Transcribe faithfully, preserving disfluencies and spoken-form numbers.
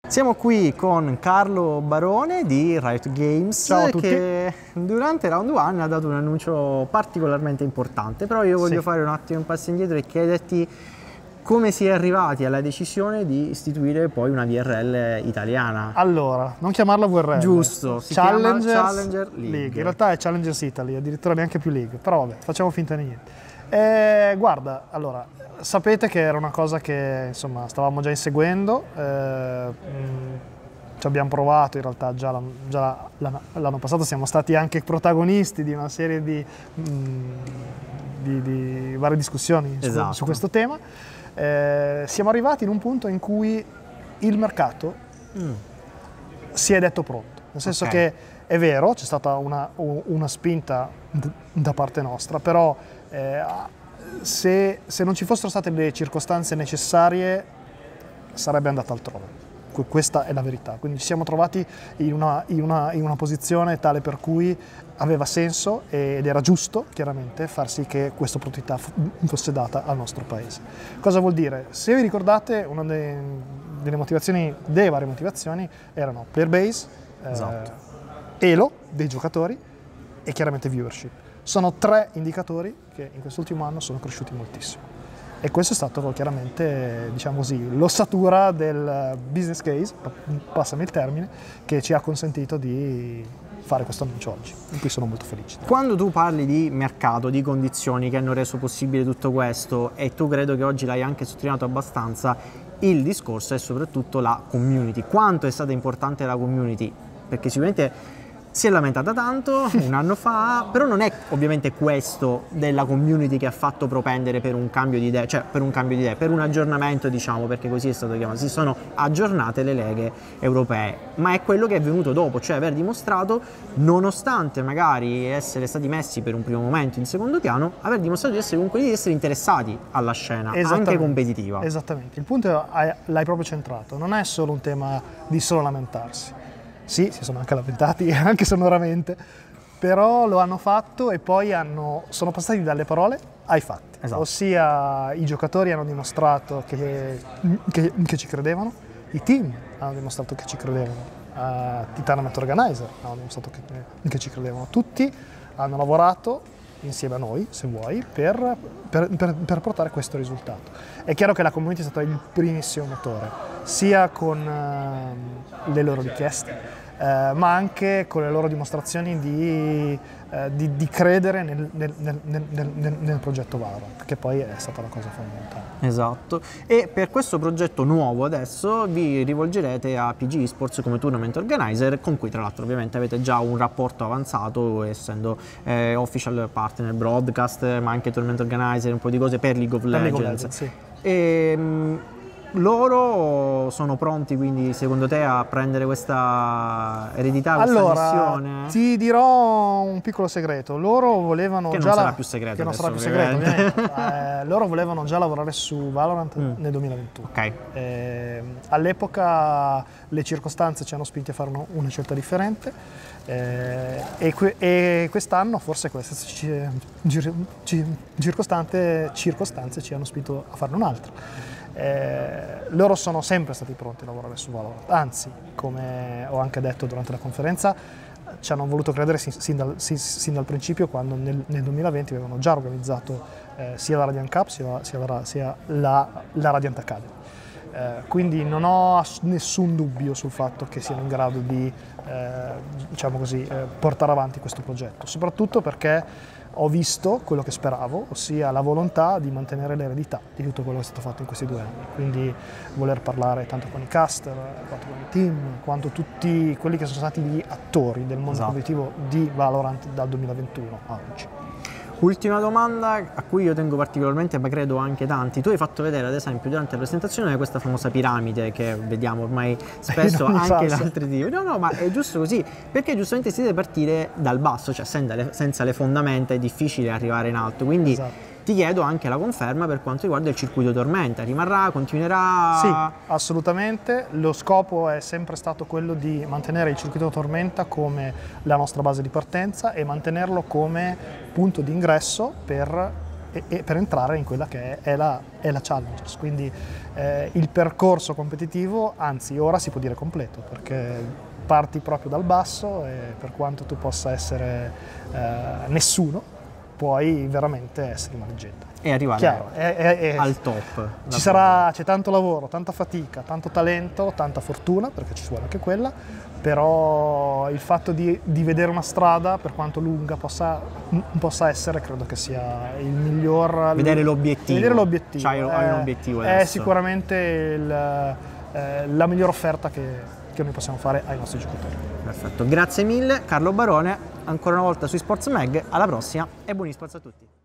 Siamo qui con Carlo Barone di Riot Games. Ciao a tutti. Che durante Round One ha dato un annuncio particolarmente importante, però io voglio Sì. fare un attimo un passo indietro e chiederti come si è arrivati alla decisione di istituire poi una V R L italiana. Allora, non chiamarla V R L. Giusto, si chiama Challengers Challenger League. In realtà è Challengers Italy, addirittura neanche più League, però vabbè, facciamo finta di niente. Eh, guarda, allora, sapete che era una cosa che insomma stavamo già inseguendo, eh, mh, ci abbiamo provato, in realtà già, l'anno, già l'anno passato siamo stati anche protagonisti di una serie di, mh, di, di varie discussioni Esatto. su, su questo tema. Eh, siamo arrivati in un punto in cui il mercato mm. si è detto pronto, nel senso okay. che è vero, c'è stata una, una spinta da parte nostra, però eh, se, se non ci fossero state le circostanze necessarie sarebbe andata altrove. Questa è la verità, quindi ci siamo trovati in una, in una, in una posizione tale per cui aveva senso ed era giusto chiaramente far sì che questa opportunità fosse data al nostro paese. Cosa vuol dire? Se vi ricordate, una dei, delle motivazioni, delle varie motivazioni erano player base, esatto. eh, elo dei giocatori e chiaramente viewership. Sono tre indicatori che in quest'ultimo anno sono cresciuti moltissimo. E questo è stato chiaramente, diciamo così, l'ossatura del business case, passami il termine, che ci ha consentito di fare questo annuncio oggi, in cui sono molto felice. Quando tu parli di mercato, di condizioni che hanno reso possibile tutto questo, e tu credo che oggi l'hai anche sottolineato abbastanza, il discorso è soprattutto la community. Quanto è stata importante la community? Perché sicuramente si è lamentata tanto un anno fa, però non è ovviamente questo della community che ha fatto propendere per un cambio di idee, cioè per un cambio di idee, per un aggiornamento, diciamo, perché così è stato chiamato, si sono aggiornate le leghe europee, ma è quello che è venuto dopo, cioè aver dimostrato, nonostante magari essere stati messi per un primo momento in secondo piano, aver dimostrato di essere comunque di essere interessati alla scena, anche competitiva. Esattamente, il punto l'hai proprio centrato, non è solo un tema di solo lamentarsi. Sì, si sono anche lamentati, anche sonoramente, però lo hanno fatto e poi hanno, sono passati dalle parole ai fatti. Esatto. Ossia i giocatori hanno dimostrato che, che, che ci credevano, i team hanno dimostrato che ci credevano, uh, i tournament organizer hanno dimostrato che, che ci credevano. Tutti hanno lavorato insieme a noi, se vuoi, per, per, per, per portare questo risultato. È chiaro che la community è stata il primissimo motore, sia con uh, le loro richieste, Uh, ma anche con le loro dimostrazioni di, uh, di, di credere nel, nel, nel, nel, nel progetto Valorant, che poi è stata la cosa fondamentale. Esatto, e per questo progetto nuovo adesso vi rivolgerete a P G Esports come tournament organizer, con cui tra l'altro ovviamente avete già un rapporto avanzato, essendo eh, official partner, broadcast, ma anche tournament organizer, un po' di cose per League of per Legends. League of Legends sì. E, mh, loro sono pronti quindi secondo te a prendere questa eredità, questa allora, missione? Ti dirò un piccolo segreto, loro volevano che già non sarà la... più segreto che non adesso, sarà più segreto ovviamente. eh, loro volevano già lavorare su Valorant mm. nel duemilaventuno. Okay. Eh, all'epoca le circostanze ci hanno spinti a fare una, una scelta differente eh, e, que e quest'anno forse queste cir cir circostanze, circostanze ci hanno spinto a farne un'altra. Eh, loro sono sempre stati pronti a lavorare su Valorant, anzi, come ho anche detto durante la conferenza, ci hanno voluto credere sin, sin, dal, sin, sin dal principio, quando nel, nel duemilaventi avevano già organizzato eh, sia la Radiant Cup sia, sia, la, sia la, la Radiant Academy. Eh, quindi non ho nessun dubbio sul fatto che siano in grado di eh, diciamo così, eh, portare avanti questo progetto, soprattutto perché ho visto quello che speravo, ossia la volontà di mantenere l'eredità di tutto quello che è stato fatto in questi due anni. Quindi voler parlare tanto con i caster, quanto con i team, quanto tutti quelli che sono stati gli attori del mondo esatto. competitivo di Valorant dal duemilaventuno a oggi. Ultima domanda a cui io tengo particolarmente, ma credo anche tanti. Tu hai fatto vedere ad esempio durante la presentazione questa famosa piramide che vediamo ormai spesso anche in altri tipi. No, no, ma è giusto così, perché giustamente si deve partire dal basso, cioè senza le, senza le fondamenta è difficile arrivare in alto. Quindi esatto. ti chiedo anche la conferma per quanto riguarda il circuito Tormenta. Rimarrà, continuerà? Sì, assolutamente. Lo scopo è sempre stato quello di mantenere il circuito Tormenta come la nostra base di partenza e mantenerlo come punto di ingresso per e, e per entrare in quella che è, è, la, è la Challengers. Quindi eh, il percorso competitivo, anzi ora si può dire completo, perché parti proprio dal basso e per quanto tu possa essere eh, nessuno, puoi veramente essere una leggenda. E arrivare Chiaro, è, è, è, al top. Ci sarà, c'è tanto lavoro, tanta fatica, tanto talento, tanta fortuna, perché ci vuole anche quella, però il fatto di, di vedere una strada, per quanto lunga possa, possa essere, credo che sia il miglior... Vedere l'obiettivo. Vedere l'obiettivo. C'hai un obiettivo È adesso. sicuramente il, eh, la migliore offerta che, che noi possiamo fare ai nostri giocatori. Perfetto, grazie mille Carlo Barone, ancora una volta su eSports Mag, alla prossima e buoni sports a tutti.